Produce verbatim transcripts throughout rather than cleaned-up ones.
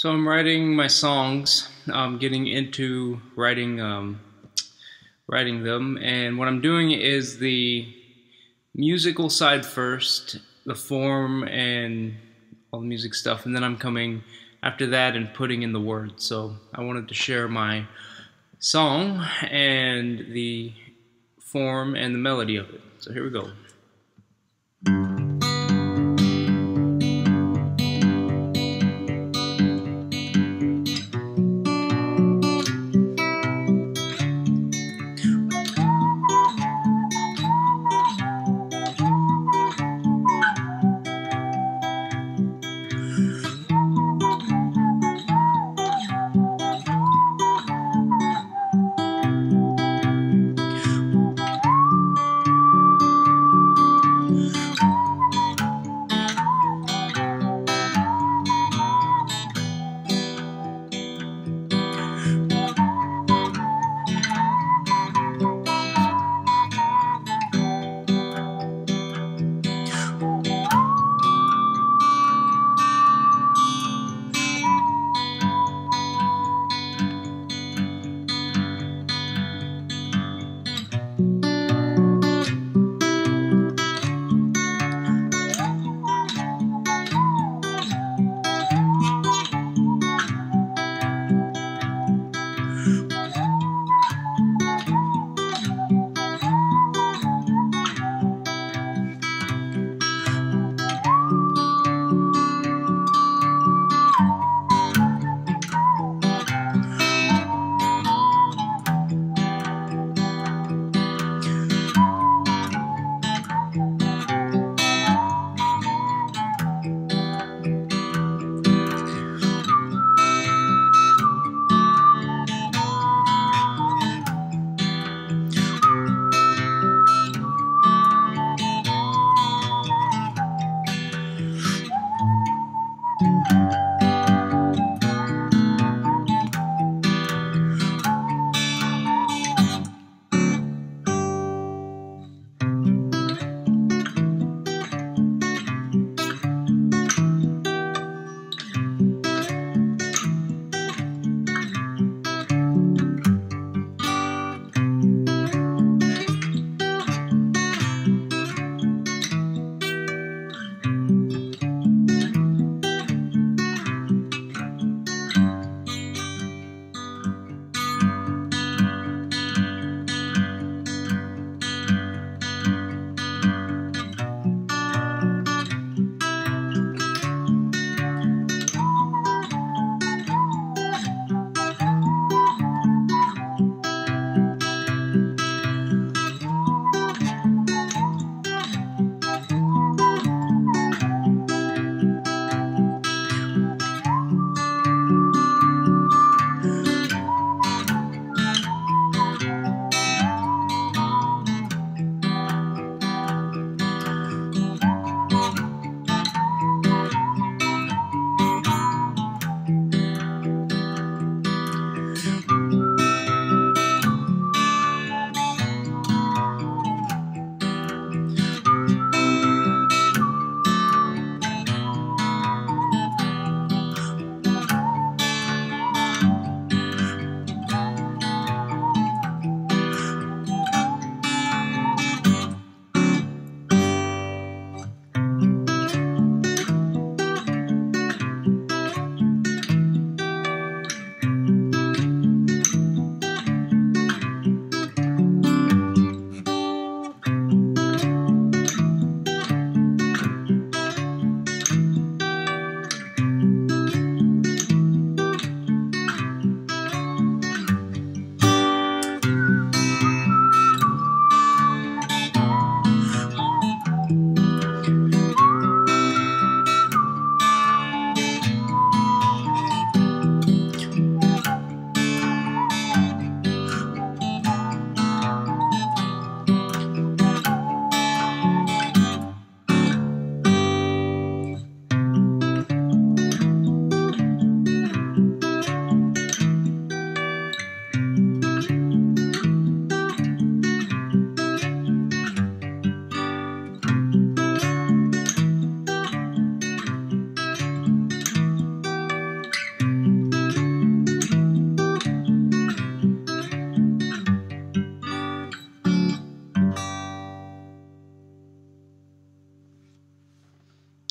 So I'm writing my songs. I'm getting into writing um, writing them, and what I'm doing is the musical side first, the form and all the music stuff, and then I'm coming after that and putting in the words. So I wanted to share my song and the form and the melody of it. So here we go.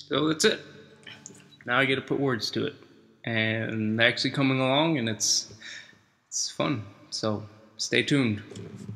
So that's it. Now I get to put words to it, and they're actually coming along, and it's it's fun. So stay tuned.